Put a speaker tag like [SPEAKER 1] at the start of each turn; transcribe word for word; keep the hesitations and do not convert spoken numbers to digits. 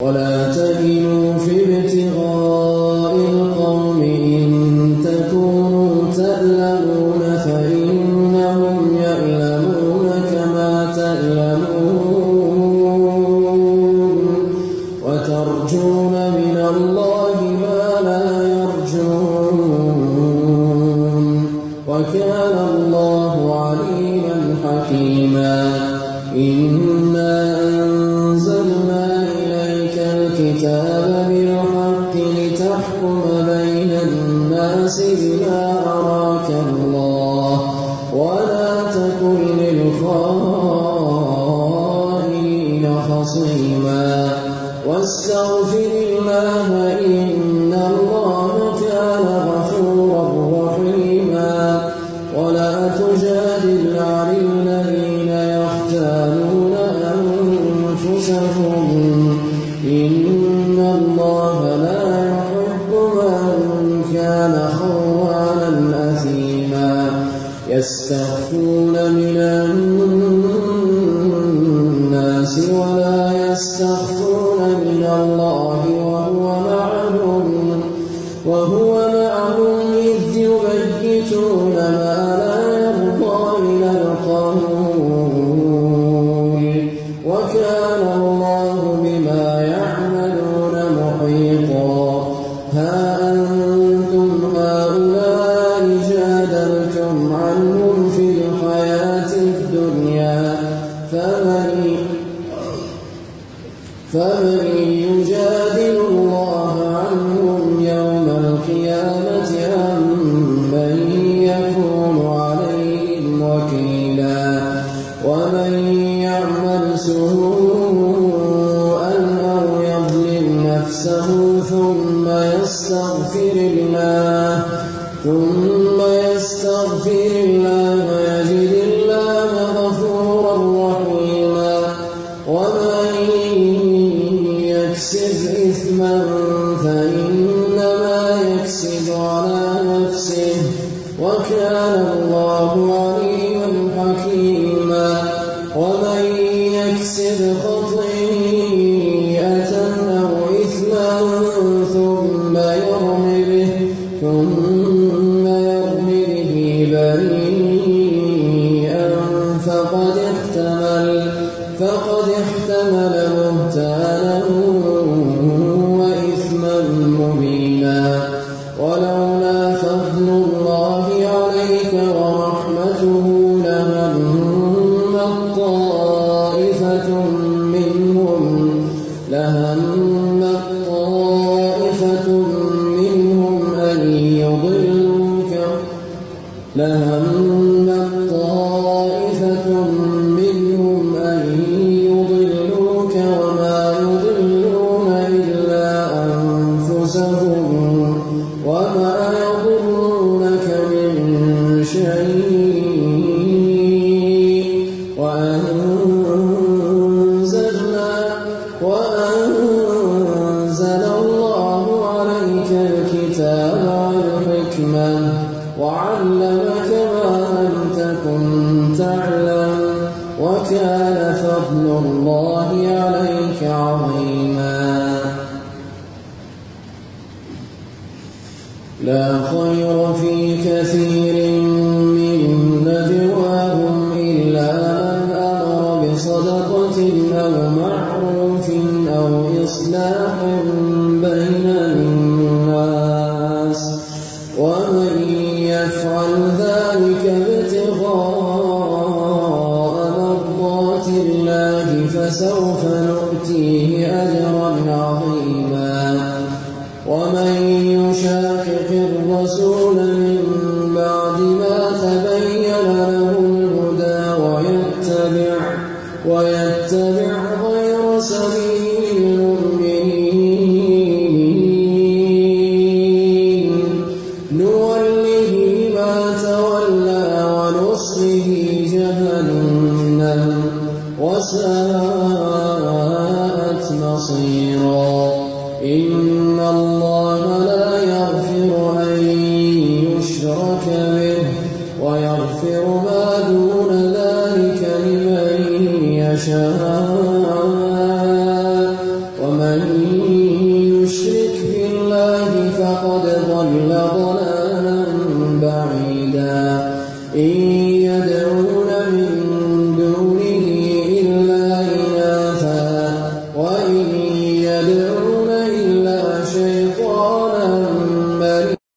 [SPEAKER 1] ولا تهنوا في ابتغاء القوم إن تكونوا تألمون فإنهم يألمون كما تألمون وترجون من الله ما لا يرجون وكان الله عليما حكيما. إنا أنزلنا إليك الكتاب بالحق لتحكم بين الناس بما أراك الله ولا تكن للخائنين خصيما واستغفر الله إن الله كان غفورا رحيما. ولا تجادل عن الذين يختانون أنفسهم إن الله لا يحب من كان خوانا أثيما. يستخفون من الناس ولا يستخفون من الله وهو معهم وهو معهم إذ يبيتون ما لا يرضى من القول وكان الله بما يعملون محيطا. ها أنتم هؤلاء جادلتم عنهم في الحياة الدنيا فمن فمن يجادل الله عنهم يوم القيامة أم من يكون عليهم وكيلا. ومن يعمل سوءا أو يظلم نفسه ثم يستغفر الله ثم يستغفر الله يجد الله غفورا رحيما. ومن يكسب إثما فإنما يكسب على نفسه وكان الله عليما حكيما. ومن يكسب خطيئة أو إثما ثم يرم به ثم يرم به بريئا فقد احتمل فقد احتمل بهتانا وإثما مبينا. ولولا فضل الله عليك ورحمته لهمت طائفة منهم لهمت طائفة منهم أن يضلوك لهمت طائفة منهم أن يضلوك وما يضلون إلا أنفسهم وما يضرونك من شيء. وأنزلنا وأنزل الله عليك الكتاب والحكمة وعلمك ما لم تكن تعلم وكان فضل الله عليك عظيما. لا خير في كثير من نجواهم إلا من أمر بصدقة أو معروف أو إصلاح بين الناس ومن يفعل ذلك ابتغاء مرضات الله فسوف نؤتيه أجرا عظيما. ومن يشاقق الرسول من بعد ما تبين له الهدى ويتبع ويتبع غير سبيل المؤمنين نوله ما تولى ونصله جهنم وساءت مصيرا. إن الله لا يغفر أن يشرك به ويغفر ما دون ذلك لمن يشاء ومن ومن يشرك بالله فقد ضل ضلالا بعيدا إن يدعون من دونه إلا إناثا وإن